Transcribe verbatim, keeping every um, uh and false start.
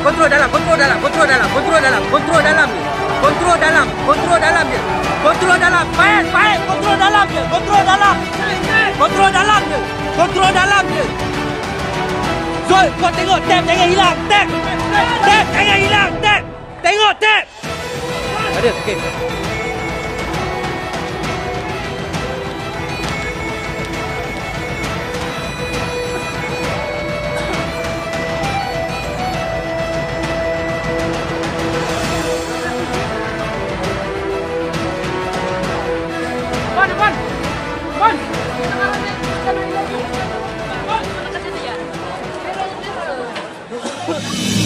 kontrol dalam, kontrol dalam, kontrol dalam, kontrol dalam, kontrol dalam dia. Kontrol dalam, kontrol dalam dia. Kontrol dalam, baik, baik, kontrol dalam dia. Kontrol dalam. Kontrol dalam dia. Kontrol dalam dia. Zul, kau tengok tap jangan hilang, tap. Tap jangan hilang, tap. Tengok tap. Ada, okey. Depan, depan, depan.